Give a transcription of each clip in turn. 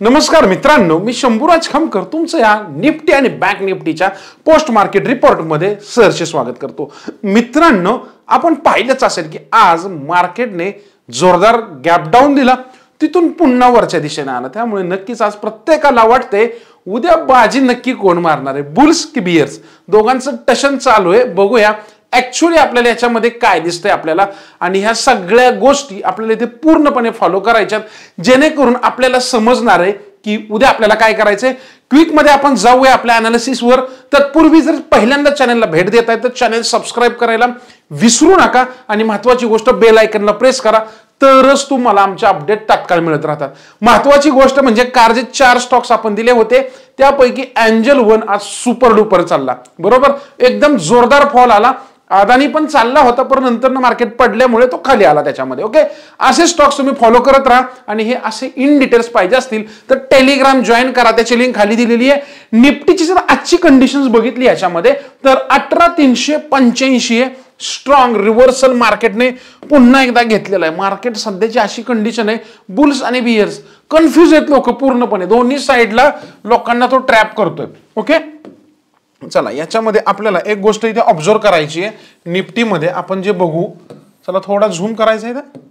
नमस्कार मित्रांनो, मी शंभूराज खामकर तुमचं या निफ्टी आणि बँक निफ्टीच्या पोस्ट मार्केट रिपोर्ट मध्ये सहर्ष स्वागत करतो। मित्रांनो, आपण पाहिलंच असेल की आज मार्केटने जोरदार गॅप डाऊन दिला, तिथून पुन्हा वरच्या दिशेने आला। त्यामुळे नक्कीच आज प्रत्येकाला वाटते उद्या बाजी नक्की कोण मारणार आहे, बुल्स की बियर्स, दोघांचं टशन चालू आहे। बघूया ऍक्च्युअली आपल्याला याच्यामध्ये काय दिसतंय आपल्याला, आणि ह्या सगळ्या गोष्टी आपल्याला इथे पूर्णपणे फॉलो करायच्यात, जेणेकरून आपल्याला समजणार आहे की उद्या आपल्याला काय करायचंय। क्विक मध्ये आपण जाऊया आपल्या अनालिसिस वर। तत्पूर्वी जर पहिल्यांदा चॅनलला भेट देताय तर चॅनल सबस्क्राइब करायला विसरू नका, आणि महत्त्वाची गोष्ट बेल आयकॉनला प्रेस करा, तरच तुम्हाला आमचे अपडेट तात्काळ मिळत राहतात। महत्त्वाची गोष्ट म्हणजे कार जे 4 स्टॉक्स आपण दिले होते त्यापैकी एंजल वन आज सुपर डुपर चालला, बरोबर, एकदम जोरदार फॉल आला। अदानी पण चालला होता, पण नंतर मार्केट पडल्यामुळे तो खाली आला त्याच्यामध्ये। ओके, असे स्टॉक्स तुम्ही फॉलो करत राहा, आणि हे असे इन डिटेल्स पाहिजे असतील तर टेलिग्राम जॉईन करा, त्याची लिंक खाली दिलेली आहे। निफ्टीची जर आजची कंडिशन्स बघितली याच्यामध्ये तर 18,385 आहे, स्ट्रॉंग रिव्हर्सल मार्केटने पुन्हा एकदा घेतलेला आहे। मार्केट सध्याची अशी कंडिशन आहे, बुल्स आणि बियर्स कन्फ्युज आहेत लोक पूर्णपणे, दोन्ही साइडला लोकांना तो ट्रॅप करतोय। ओके, चला याच्यामध्ये आपल्याला एक गोष्ट इथे ऑब्झर्व करायची आहे। निफ्टीमध्ये आपण जे बघू, चला थोडा झूम करायचा आहे,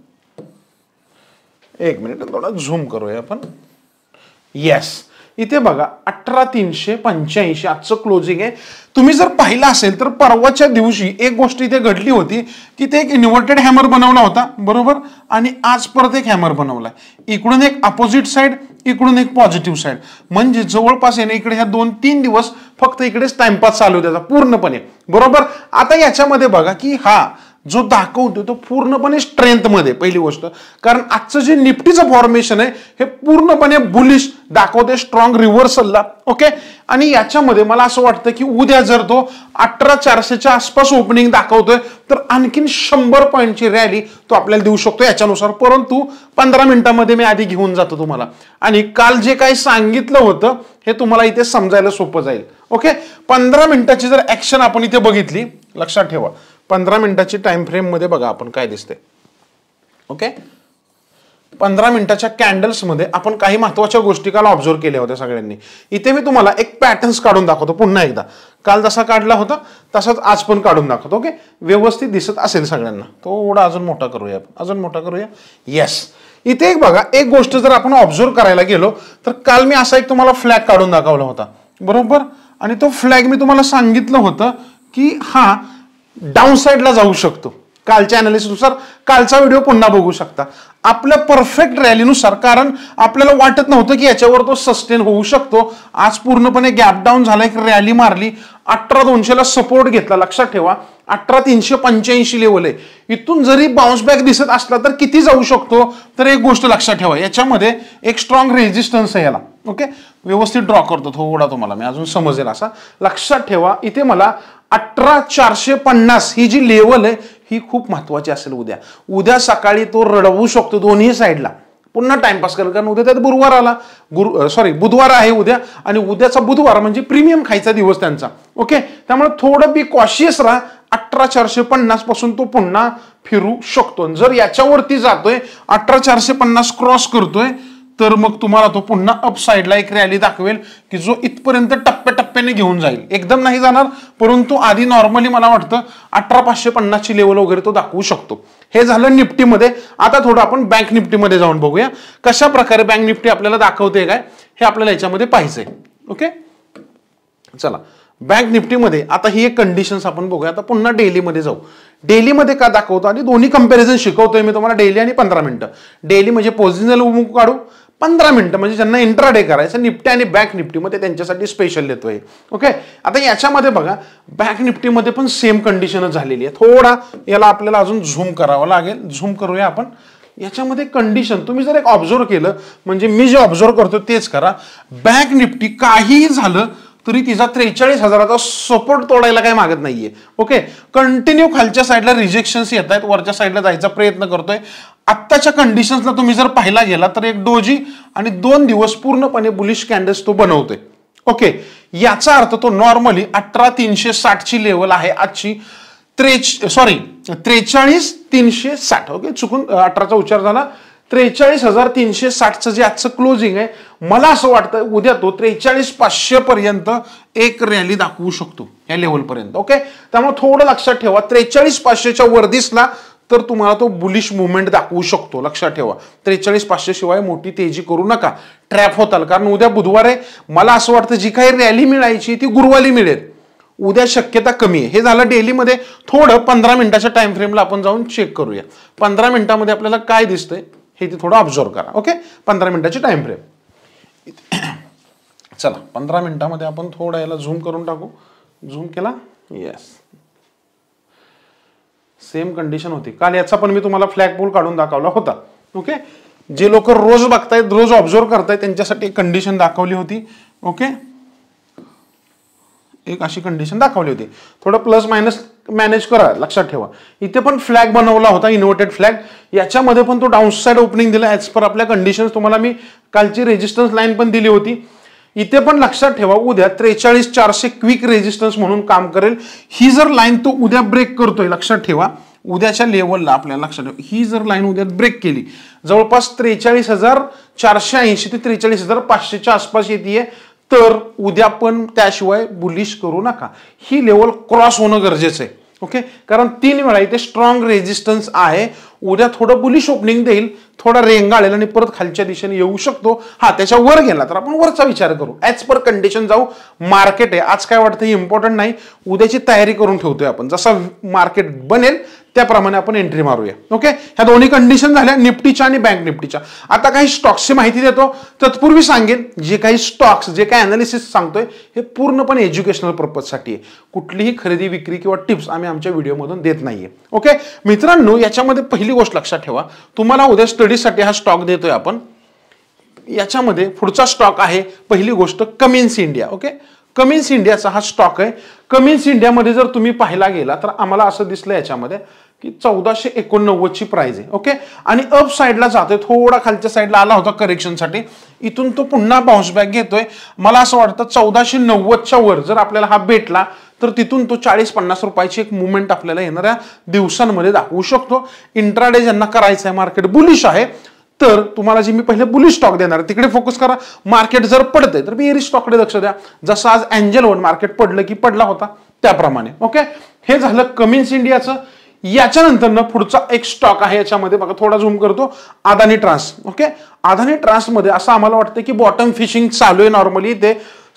एक मिनिट थोडा झूम करूया आपण। येस, इथे बघा 18,385 आजचं क्लोजिंग आहे। तुम्ही जर पाहिलं असेल तर परवाच्या दिवशी एक गोष्ट इथे घडली होती की ते एक इन्व्हर्टेड हॅमर बनवला होता, बरोबर, आणि आज परत एक हॅमर बनवलाय। इकडून एक अपोजिट साइड, इकडून एक पॉझिटिव्ह साइड, म्हणजे जवळपास आहे ना इकडे ह्या 2-3 दिवस फक्त इकडेच टाइमपास चालू त्याचा पूर्णपणे, बरोबर। आता याच्यामध्ये बघा की हा जो दाखवतो तो पूर्णपणे स्ट्रेंथ मध्ये, पहिली गोष्ट, कारण आजचं जे निफ्टीचं फॉर्मेशन आहे हे पूर्णपणे बुलिश दाखवते, स्ट्रॉंग रिव्हर्सलला। ओके, आणि याच्यामध्ये मला असं वाटतं की उद्या जर तो 18,400च्या आसपास ओपनिंग दाखवतोय तर आणखीन 100 पॉईंटची रॅली तो आपल्याला देऊ शकतो याच्यानुसार। परंतु 15 मिनिटांमध्ये मी आधी घेऊन जातो तुम्हाला, आणि काल जे काही सांगितलं होतं हे तुम्हाला इथे समजायला सोपं जाईल। ओके, 15 मिनिटाची जर ऍक्शन आपण इथे बघितली, लक्षात ठेवा 15 मिनिटाची टाइम फ्रेम मध्ये बघा आपण काय दिसते। ओके, 15 मिनिटाच्या कॅन्डल्स मध्ये आपण काही महत्त्वाच्या गोष्टी काल ऑब्झर्व केल्या होत्या सगळ्यांनी। इथे मी तुम्हाला एक पॅटर्न्स काढून दाखवतो पुन्हा एकदा, काल जसा काढला होता तसाच आज पण काढून दाखवतो। ओके, व्यवस्थित दिसत असेल सगळ्यांना, थोडा अजून मोठा करूया, अजून मोठा करूया। येस, इथे एक बघा, एक गोष्ट जर आपण ऑब्झर्व करायला गेलो तर काल मी असा एक तुम्हाला फ्लॅग काढून दाखवला होता, बरोबर, आणि तो फ्लॅग मी तुम्हाला सांगितलं होतं की हा डाऊन साइडला जाऊ शकतो। कालच्या अनालिसिसनुसार कालचा व्हिडिओ पुन्हा बघू शकता, आपल्या परफेक्ट रॅलीनुसार, कारण आपल्याला वाटत नव्हतं की याच्यावर तो सस्टेन होऊ शकतो। आज पूर्णपणे गॅप डाऊन झाला, एक रॅली मारली, 18,200ला सपोर्ट घेतला। लक्षात ठेवा 18,385 लेवल आहे, इथून जरी बाउन्स बॅक दिसत असला तर किती जाऊ शकतो, तर एक गोष्ट लक्षात ठेवा, याच्यामध्ये एक स्ट्रॉंग रेजिस्टन्स आहे याला। ओके, व्यवस्थित ड्रॉ करतो थोडा, तुम्हाला मी अजून समजेल असा। लक्षात ठेवा इथे मला 18,450 ही जी लेवल आहे ही खूप महत्वाची असेल उद्या। उद्या सकाळी तो रडवू शकतो दोन्ही साइडला, पुन्हा टाइमपास करेल, कारण उद्या त्यात गुरुवार आला, बुधवार आहे उद्या, आणि उद्याचा बुधवार म्हणजे प्रीमियम खायचा दिवस त्यांचा। ओके, त्यामुळे थोडं बी कॉशियस राहा, 18,450 पासून तो पुन्हा फिरू शकतो। जर याच्यावरती जातोय, 18,450 क्रॉस करतोय, तर मग तुम्हाला तो पुन्हा अप साइडला एक रॅली दाखवेल की जो इथपर्यंत टप्प्याटप्प्याने घेऊन जाईल, एकदम नाही जाणार, परंतु आधी नॉर्मली मला वाटतं 18,550 ची लेवल वगैरे तो दाखवू शकतो। हे झालं निफ्टीमध्ये। आता थोडं आपण बँक निफ्टीमध्ये जाऊन बघूया कशा प्रकारे बँक निफ्टी आपल्याला दाखवते काय, हे आपल्याला याच्यामध्ये पाहिजे। ओके, चला बँक निफ्टीमध्ये आता ही एक कंडिशन्स आपण बघूया। आता पुन्हा डेलीमध्ये जाऊ, डेलीमध्ये का दाखवतो आणि दोन्ही कंपॅरिझन शिकवतोय मी तुम्हाला, डेली आणि 15 मिनिटं। डेली म्हणजे पोझिशनल मूव्ह काढू, 15 मिनिटं म्हणजे ज्यांना इंट्राडे करायचं निफ्टी आणि बँक निफ्टीमध्ये त्यांच्यासाठी स्पेशल देतोय। ओके, आता याच्यामध्ये बघा बँक निफ्टीमध्ये पण सेम कंडिशनच झालेली आहे। थोडा याला आपल्याला अजून झूम करावं लागेल, झूम करूया आपण। याच्यामध्ये कंडिशन तुम्ही जर एक ऑब्झर्व केलं, म्हणजे मी जे ऑब्झर्व करतो तेच करा, बँक निफ्टी काहीही झालं तरी तिचा 43,000चा सपोर्ट तोडायला काही मागत नाहीये। ओके, कंटिन्यू खालच्या साईडला रिजेक्शन्स येत आहेत, वरच्या साईडला जायचा प्रयत्न करतोय। आत्ताच्या कंडिशन्सला तुम्ही जर पाहिला गेला तर एक डोजी आणि 2 दिवस पूर्णपणे बुलिश कॅन्डल्स तो बनवतोय। ओके, याचा अर्थ तो नॉर्मली 18,360 ची लेवल आहे आजची, 43,360। ओके, चुकून 18चा उच्चार झाला, 43,360चं जे आजचं क्लोजिंग आहे, मला असं वाटतं उद्या तो 43,500 पर्यंत एक रॅली दाखवू शकतो या लेवलपर्यंत. ओके, त्यामुळे थोडं लक्षात ठेवा, 43,500च्या वर दिसला तर तुम्हाला तो बुलिश मुवमेंट दाखवू शकतो. लक्षात ठेवा, 43,500 शिवाय मोठी तेजी करू नका, ट्रॅप होताल. कारण उद्या बुधवार आहे, मला असं वाटतं जी काही रॅली मिळायची ती गुरुवारी मिळेल, उद्या शक्यता कमी आहे. हे झालं डेलीमध्ये. थोडं 15 मिनिटाच्या टाइम फ्रेमला आपण जाऊन चेक करूया. 15 मिनिटामध्ये आपल्याला काय दिसतंय हे ते थोडं ऑब्झर्व करा. ओके, 15 मिनिटाची टाइम फ्रेम. चला 15 मिनिटामध्ये आपण थोडं याला झूम करून टाकू. झूम केला, येस, सेम कंडिशन होती काल. याचा पण मी तुम्हाला फ्लॅग पोल काढून दाखवला होता. ओके, जे लोक रोज बघतायत, रोज ऑब्झर्व करतायत, त्यांच्यासाठी एक कंडिशन दाखवली होती. ओके, एक अशी कंडिशन दाखवली होती. थोडं प्लस मायनस मॅनेज करा. लक्षात ठेवा, इथे पण फ्लॅग बनवला होता, इन्व्हर्टेड फ्लॅग. याच्यामध्ये पण तो डाऊन साइड ओपनिंग दिला ऍज पर आपल्या कंडिशन्स. तुम्हाला मी कालची रेजिस्टन्स लाईन पण दिली होती. इथे पण लक्षात ठेवा, उद्या 43,400 क्विक रेजिस्टन्स म्हणून काम करेल. ही जर लाईन तो उद्या ब्रेक करतोय, लक्षात ठेवा, उद्याच्या लेवलला आपल्याला लक्षात ठेवा, ही जर लाईन उद्या ब्रेक केली, जवळपास 43,480 ते 43,500च्या आसपास येते, तर उद्या पण त्याशिवाय बुलिश करू नका. ही लेवल क्रॉस होणं गरजेचं आहे. ओके, कारण 3 वेळा इथे स्ट्रॉंग रेजिस्टन्स आहे. उद्या थोडं बुलिश ओपनिंग देईल, थोडा रेंगाळेल आणि परत खालच्या दिशेने येऊ शकतो. हा, त्याच्या वर गेला तर आपण वरचा विचार करू, ऍज पर कंडिशन जाऊ. मार्केट आहे आज, काय वाटतं हे इम्पॉर्टंट नाही, उद्याची तयारी करून ठेवतोय आपण. जसं मार्केट बनेल त्याप्रमाणे आपण एंट्री मारूया. ओके, ह्या दोन्ही कंडिशन झाल्या निफ्टीच्या आणि बँक निफ्टीच्या. आता काही स्टॉक्सची माहिती देतो. तत्पूर्वी सांगेन, जे काही स्टॉक्स, जे काही अनालिसिस सांगतोय हे पूर्णपणे एज्युकेशनल पर्पजसाठी आहे. कुठलीही खरेदी विक्री किंवा टिप्स आम्ही आमच्या व्हिडिओमधून देत नाहीये. ओके मित्रांनो, याच्यामध्ये पहिली गोष्ट लक्षात ठेवा, तुम्हाला उद्या स्टडीसाठी हा स्टॉक देतोय आपण. याच्यामध्ये पुढचा स्टॉक आहे, पहिली गोष्ट कमिन्स इंडिया. ओके, कमिन्स इंडियाचा हा स्टॉक आहे. कमिन्स इंडियामध्ये जर तुम्ही पाहायला गेला तर आम्हाला असं दिसलं याच्यामध्ये की 1489ची प्राइस आहे. ओके, आणि अप साईडला जातोय, थोडा खालच्या साईडला आला होता करेक्शनसाठी, इथून तो पुन्हा बाउन्स बॅक घेतोय. मला असं वाटतं 1490च्या वर जर आपल्याला हा भेटला तर तिथून तो 40-50 रुपयाची एक मुवमेंट आपल्याला येणाऱ्या दिवसांमध्ये दाखवू शकतो. इंट्राडे ज्यांना करायचं आहे, मार्केट बुलिश आहे, तर तुम्हाला जे मी पहिले बुलिश स्टॉक देणार तिकडे फोकस करा. मार्केट जर पडतंय तर बेअरिश स्टॉककडे लक्ष द्या. जसं आज एंजल वन मार्केट पडलं की पडला होता त्याप्रमाणे. ओके, हे झालं कमिन्स इंडियाचं. याच्यानंतर ना पुढचा एक स्टॉक आहे, याच्यामध्ये बघा, थोडा झूम करतो, अदानी ट्रान्स. ओके, अदानी ट्रान्समध्ये असं आम्हाला वाटतं की बॉटम फिशिंग चालू आहे. नॉर्मली ते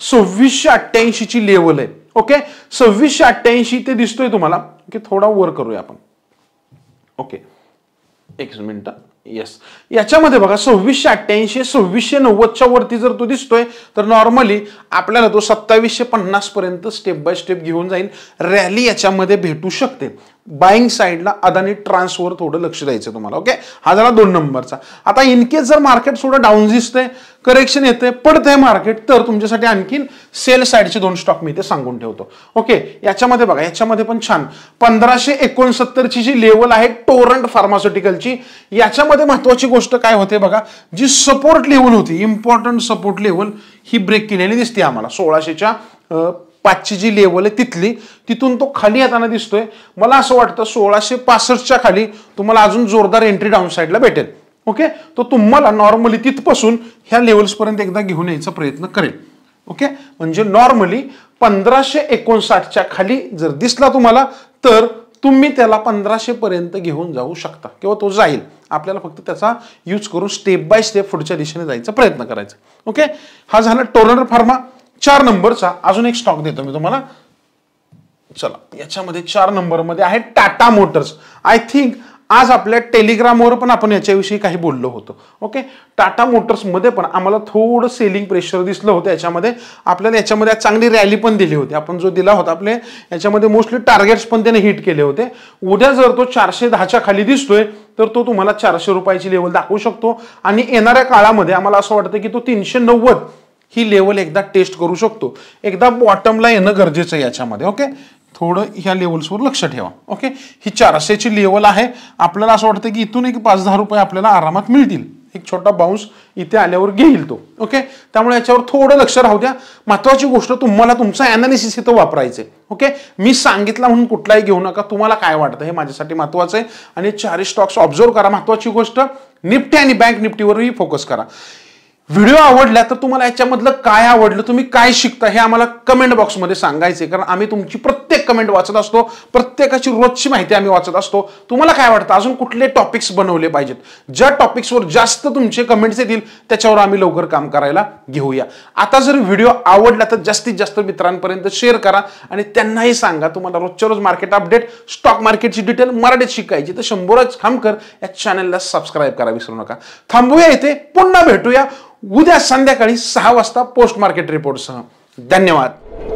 2688 ची लेवल आहे. ओके, 2688 ते दिसतोय तुम्हाला की थोडा वर करूया आपण. ओके, एक मिनिट, येस, याच्यामध्ये बघा 2688 2690च्या वरती जर तो दिसतोय तर नॉर्मली आपल्याला तो 2750 पर्यंत स्टेप बाय स्टेप घेऊन जाईल. रॅली याच्यामध्ये भेटू शकते. बाईंग साईडला अदानी ट्रान्सवर थोडं लक्ष द्यायचं तुम्हाला. ओके, हा झाला 2 नंबरचा. आता इनकेस जर मार्केट थोडं डाऊन दिसतंय, करेक्शन येतंय, पडतंय मार्केट, तर तुमच्यासाठी आणखीन सेल साईडचे 2 स्टॉक मी इथे सांगून ठेवतो. ओके, याच्यामध्ये बघा, याच्यामध्ये पण छान 1569ची जी लेवल आहे टोरंट फार्मास्युटिकलची, याच्यामध्ये महत्वाची गोष्ट काय होते बघा, जी सपोर्ट लेवल होती, इम्पॉर्टंट सपोर्ट लेवल, ही ब्रेक केलेली दिसते आम्हाला. 1600च्या 5ची जी लेवल आहे तिथून तो खाली येताना दिसतोय. मला असं वाटतं 1665च्या खाली तुम्हाला अजून जोरदार एंट्री डाऊन साईडला भेटेल. ओके, तो तुम्हाला नॉर्मली तिथपासून ह्या लेवल्स पर्यंत एकदा घेऊन यायचा प्रयत्न करेल. ओके, म्हणजे नॉर्मली 1559च्या खाली जर दिसला तुम्हाला तर तुम्ही त्याला 1500 पर्यंत घेऊन जाऊ शकता किंवा तो जाईल. आपल्याला फक्त त्याचा यूज करून स्टेप बाय स्टेप पुढच्या दिशेने जायचा प्रयत्न करायचा. ओके, हा झाला टोरंट फार्मा. 4 नंबरचा अजून एक स्टॉक देतो मी तुम्हाला. चला, याच्यामध्ये 4 नंबरमध्ये आहे टाटा मोटर्स. आय थिंक आज आपल्या टेलिग्रामवर पण आपण याच्याविषयी काही बोललो होतो. ओके, टाटा मोटर्स मध्ये पण आम्हाला थोडं सेलिंग प्रेशर दिसलं होतं. याच्यामध्ये आपल्याला याच्यामध्ये चांगली रॅली पण दिली होती. आपण जो दिला होता आपले याच्यामध्ये मोस्टली टार्गेट्स पण त्याने हिट केले होते. उद्या जर तो 410च्या खाली दिसतोय तर तो तुम्हाला 400 रुपयाची लेवल दाखवू शकतो. आणि येणाऱ्या काळामध्ये आम्हाला असं वाटतं की तो 390 ही लेवल एकदा टेस्ट करू शकतो. एकदा बॉटमला येणं गरजेचं आहे याच्यामध्ये. ओके, थोडं ह्या लेवल्सवर लक्ष ठेवा. ओके, ही 400ची लेवल आहे. आपल्याला असं वाटतं की इथून एक 5-10 रुपये आपल्याला आरामात मिळतील एक छोटा बाउन्स इथे आल्यावर घेईल तो. ओके, त्यामुळे याच्यावर थोडं लक्ष राहू द्या. महत्वाची गोष्ट तुम्हाला तुमचं अनालिसिस इथं वापरायचं आहे. ओके, मी सांगितलं म्हणून कुठलाही घेऊ नका, तुम्हाला काय वाटतं हे माझ्यासाठी महत्वाचं आहे. आणि 4 स्टॉक्स ऑब्झर्व करा. महत्वाची गोष्ट निफ्टी आणि बँक निफ्टीवरही फोकस करा. व्हिडिओ आवडला तर तुम्हाला याच्यामधलं काय आवडलं, तुम्ही काय शिकता हे आम्हाला कमेंट बॉक्समध्ये सांगायचे, कारण आम्ही तुमची प्रत्येक कमेंट वाचत असतो, प्रत्येकाची रोजची माहिती आम्ही वाचत असतो. तुम्हाला काय वाटतं अजून कुठले टॉपिक्स बनवले पाहिजेत, ज्या टॉपिक्सवर जास्त तुमचे कमेंट्स येतील त्याच्यावर आम्ही लवकर काम करायला घेऊया. आता जर व्हिडिओ आवडला तर जास्तीत जास्त मित्रांपर्यंत शेअर करा आणि त्यांनाही सांगा तुम्हाला रोजच्या रोज मार्केट अपडेट, स्टॉक मार्केटची डिटेल मराठीत शिकायची तर शंभूराज खामकर या चॅनलला सबस्क्राईब करा विसरू नका. थांबूया इथे, पुन्हा भेटूया उद्या संध्याकाळी 6 वाजता पोस्ट मार्केट रिपोर्टसह. धन्यवाद.